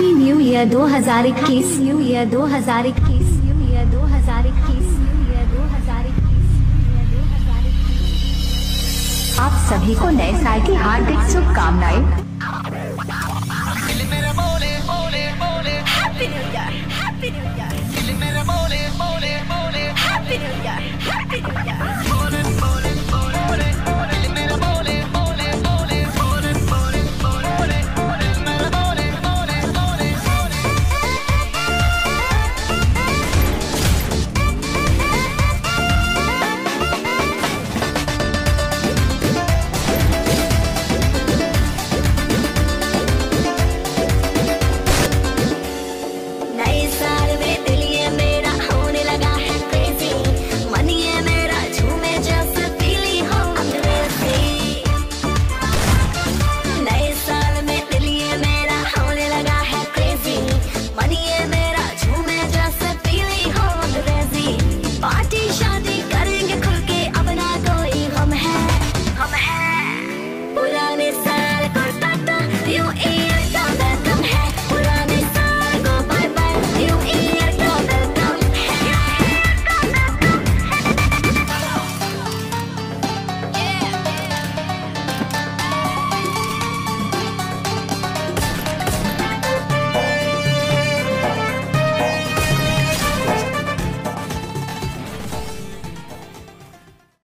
Happy new year 2021, new year 2021, new year 2021, new year 2021। आप सभी को नए साल की हार्दिक शुभकामनाएं।